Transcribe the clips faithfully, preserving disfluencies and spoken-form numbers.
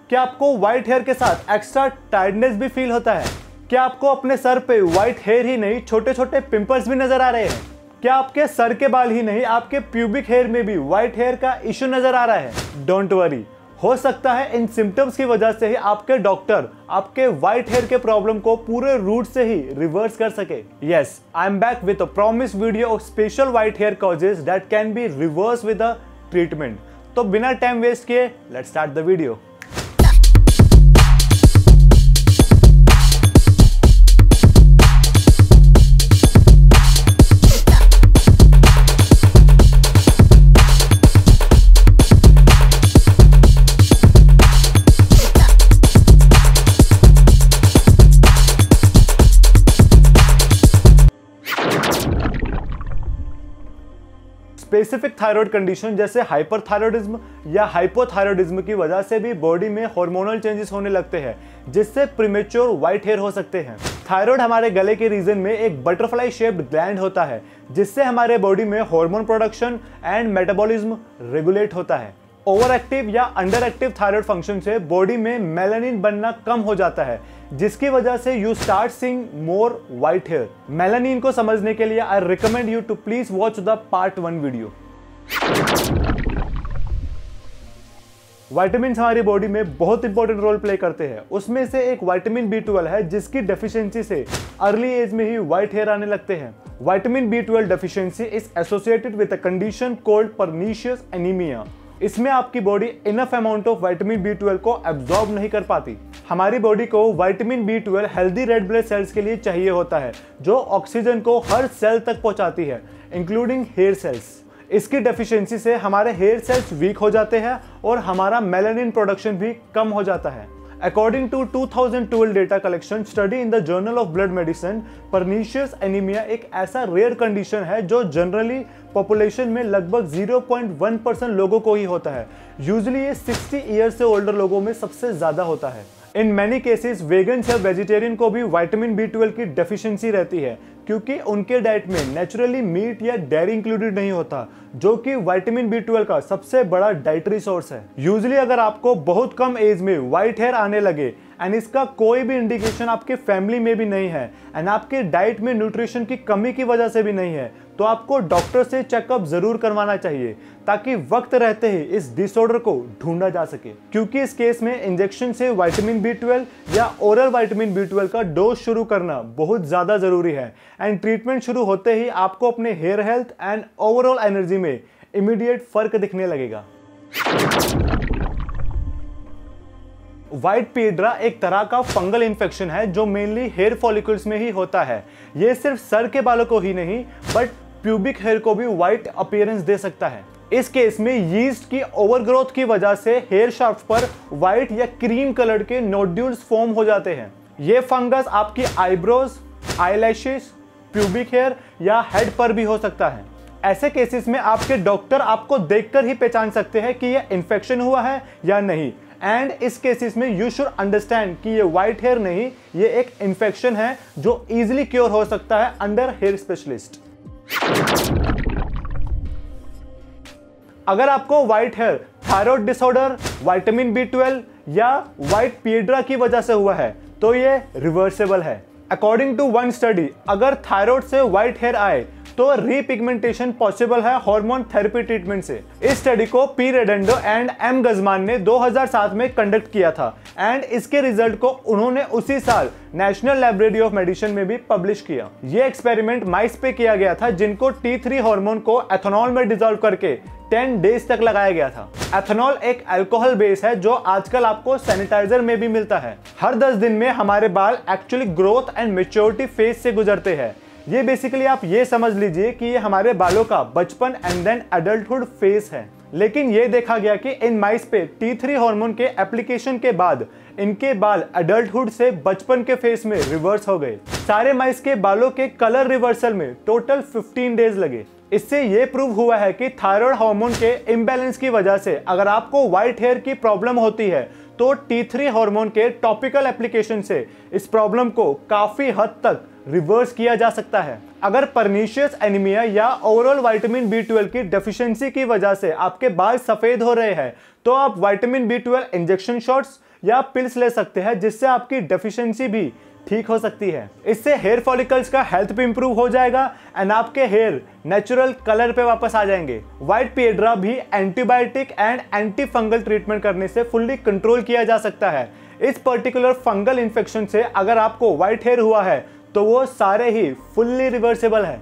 क्या आपको white hair के साथ एक्स्ट्रा टायर्डनेस भी फील होता है? क्या आपको अपने सर पे व्हाइट हेयर ही नहीं छोटे छोटे पिंपल्स भी नजर आ रहे हैं? क्या आपके सर के बाल ही नहीं आपके प्यूबिक हेयर में भी व्हाइट हेयर का इशू नजर आ रहा है? डोंट वरी, हो सकता है इन सिम्टम्स की वजह से ही आपके डॉक्टर आपके व्हाइट हेयर के प्रॉब्लम को पूरे रूट से ही रिवर्स कर सके। Yes, I am back with a promise video of special white hair causes that can be reverse with a treatment. तो बिना टाइम वेस्ट किए let's start the video. Specific thyroid condition जैसे hyperthyroidism या hypothyroidism की वजह से भी body में हार्मोनल चेंजेस होने लगते हैं, जिससे प्रीमेच्योर व्हाइट हेयर हो सकते हैं। थायराइड हमारे गले के रीजन में एक बटरफ्लाई शेप्ड ग्लैंड होता है, जिससे हमारे बॉडी में hormone production and metabolism regulate होता है। ओवर एक्टिव या अंडर एक्टिव थायराइड फंक्शन से बॉडी में मेलानिन बनना कम हो जाता है, जिसकी वजह से you start seeing more white hair. Melanin को समझने के लिए I recommend you to please watch the part one video. Vitamin हमारी बॉडी में बहुत इंपॉर्टेंट रोल प्ले करते हैं। उसमें से एक विटामिन बी ट्वेल्व है, जिसकी डेफिशिएंसी से अर्ली एज में ही व्हाइट हेयर आने लगते हैं। Vitamin B twelve deficiency is associated with a condition called pernicious anaemia. इसमें आपकी body enough amount of vitamin B twelve को एब्जॉर्ब नहीं कर पाती। हमारी बॉडी को vitamin B twelve healthy red blood cells के लिए चाहिए होता है, जो ऑक्सीजन को हर सेल तक पहुंचाती है, इंक्लूडिंग हेयर सेल्स। इसकी डेफिशिएंसी से हमारे हेयर सेल्स वीक हो जाते हैं और हमारा मेलानिन प्रोडक्शन भी कम हो जाता है। According to two thousand twelve data collection study in the journal of blood medicine, pernicious anaemia एक ऐसा रेयर कंडीशन है जो जनरली पॉपुलेशन में लगभग ज़ीरो पॉइंट वन परसेंट लोगों को ही होता है। यूजुअली ये सिक्सटी ईयर से ओल्डर लोगों में सबसे ज्यादा होता है। इन मैनी केसेस वेगन्स या वेजिटेरियन को भी विटामिन बी ट्वेल्व की डेफिशिएंसी रहती है, क्योंकि उनके डाइट में नेचुरली मीट या डेयरी इंक्लूडेड नहीं होता, जो कि विटामिन बी ट्वेल्व का सबसे बड़ा डाइटरी सोर्स है। यूजुअली अगर आपको बहुत कम एज में व्हाइट हेयर आने लगे एंड इसका कोई भी इंडिकेशन आपके फैमिली में भी नहीं है एंड आपके डाइट में न्यूट्रिशन की कमी की वजह से भी नहीं है, तो आपको डॉक्टर से चेकअप जरूर करवाना चाहिए, ताकि वक्त रहते ही इस डिसऑर्डर को ढूंढा जा सके। क्योंकि इस केस में इंजेक्शन से विटामिन बी ट्वेल्व या ओरल विटामिन बी ट्वेल्व का डोज शुरू करना बहुत ज्यादा जरूरी है एंड ट्रीटमेंट शुरू होते ही आपको अपने hair health and overall energy में इमीडिएट फर्क दिखने लगेगा। व्हाइट पीड्रा एक तरह का फंगल इन्फेक्शन है जो मेनली हेयर फॉलिकल्स में ही होता है। ये सिर्फ सर के बालों को ही नहीं बट प्यूबिक हेयर को भी व्हाइट अपीयरेंस दे सकता है। इस केस में यीस्ट की ओवरग्रोथ की वजह से हेयर शाफ्ट पर व्हाइट या क्रीम कलर के नोड्यूल्स फॉर्म हो जाते हैं। ये फंगस आपकी आईब्रोज, आईलैशेस, प्यूबिक हेयर या हेड पर भी हो सकता है। ऐसे केसेस में आपके डॉक्टर आपको देखकर ही पहचान सकते हैं कि यह इन्फेक्शन हुआ है या नहीं। एंड इस केसेस में यू शुड अंडरस्टैंड कि ये व्हाइट हेयर नहीं, ये एक इन्फेक्शन है जो इजीली क्योर हो सकता है अंडर हेयर स्पेशलिस्ट। अगर आपको white hair thyroid disorder, vitamin B twelve या व्हाइट पीड्रा की वजह से हुआ है, तो ये रिवर्सेबल है। अकॉर्डिंग टू वन स्टडी, अगर थायराइड से व्हाइट हेयर आए तो रीपिगमेंटेशन पॉसिबल है हार्मोन थेरेपी ट्रीटमेंट से। इस स्टडी को पी रेडेंडो एंड एम गजमान ने दो हज़ार सात में कंडक्ट किया था एंड इसके रिजल्ट को उन्होंने उसी साल नेशनल लाइब्रेरी ऑफ मेडिसिन में भी पब्लिश किया। यह एक्सपेरिमेंट माइस पे किया गया था, जिनको टी थ्री हार्मोन को एथेनॉल में डिसॉल्व करके टेन डेज तक लगाया गया था। एथेनॉल एक अल्कोहल बेस है जो आजकल आपको सैनिटाइजर में भी मिलता है। हर दस दिन में हमारे बाल actually growth and maturity phase से गुजरते हैं। ये बेसिकली आप ये समझ लीजिए कि ये हमारे बालों का बचपन एंड देन एडल्टहुड फेज है। लेकिन ये देखा गया कि इन माइस पे टी थ्री हार्मोन के एप्लीकेशन के बाद इनके बाल एडल्टहुड से बचपन के फेज में रिवर्स हो गए। सारे माइस के बालों के कलर रिवर्सल में टोटल फिफ्टीन डेज लगे। इससे ये प्रूव हुआ है कि थायराइड हार्मोन के इम्बैलेंस की वजह से अगर आपको व्हाइट हेयर की प्रॉब्लम होती है तो टी थ्री हार्मोन के टॉपिकल एप्लीकेशन से इस प्रॉब्लम को काफी हद तक रिवर्स किया जा सकता है। अगर पर्नीशियस एनीमिया या ओवरऑल विटामिन बी ट्वेल्व की डेफिशिएंसी की वजह से आपके बाल सफेद हो रहे हैं तो आप vitamin B twelve injection shots या पिल्स ले सकते हैं जिससे आपकी डेफिशिएंसी भी ठीक हो सकती है। इससे हेयर फॉलिकल्स का हेल्थ भी इंप्रूव हो जाएगा एंड आपके हेयर नेचुरल कलर पे वापस आ जाएंगे। व्हाइट पिएड्रा भी antibiotic and anti fungal treatment करने से फुल्ली कंट्रोल किया जा सकता है। इस पर्टिकुलर फंगल इन्फेक्शन से अगर आपको व्हाइट हेयर हुआ है तो वो सारे ही फुल्ली रिवर्सेबल है।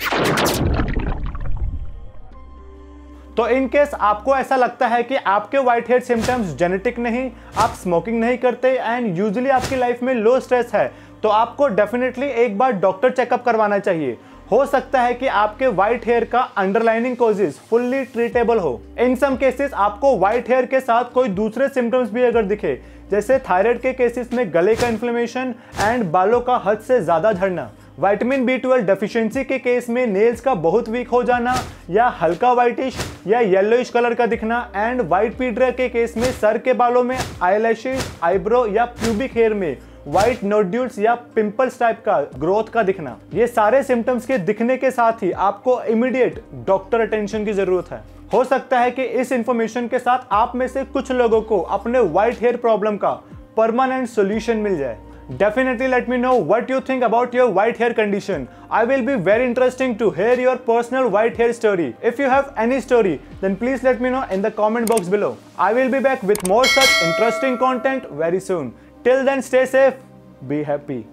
तो इन केस आपको ऐसा लगता है कि आपके व्हाइट हेयर सिम्टम्स जेनेटिक नहीं, आप स्मोकिंग नहीं करते एंड यूजुअली आपकी लाइफ में लो स्ट्रेस है, तो आपको डेफिनेटली एक बार डॉक्टर चेकअप करवाना चाहिए। हो सकता है कि आपके व्हाइट हेयर का अंडरलाइनिंग कॉजेज फुल्ली ट्रीटेबल हो। इन सम केसेस आपको व्हाइट हेयर के साथ कोई दूसरे सिम्टम्स भी अगर दिखे, जैसे थायराइड के केसेस में गले का इन्फ्लेमेशन एंड बालों का हद से ज्यादा झड़ना, विटामिन बी ट्वेल्व डेफिशिएंसी के केस में नेल्स का बहुत वीक हो जाना या हल्का व्हाइटिश या येलोइश कलर का दिखना एंड व्हाइट पिएड्रा के केस में सर के बालों में आईलैशेस, आईब्रो या प्यूबिक हेयर में व्हाइट नोड्यूल्स या पिंपल्स टाइप का ग्रोथ का दिखना। ये सारे सिम्टम्स के दिखने के साथ ही आपको इमीडिएट डॉक्टर अटेंशन की जरूरत है। हो सकता है कि इस इंफॉर्मेशन के साथ आप में से कुछ लोगों को अपने व्हाइट हेयर प्रॉब्लम का परमानेंट सॉल्यूशन मिल जाए। Definitely let me know what you think about your white hair condition. I will be very interesting to hear your personal white hair story. If you have any story, then please let me know in the comment box below. I will be back with more such interesting content very soon. Till then, stay safe, be happy.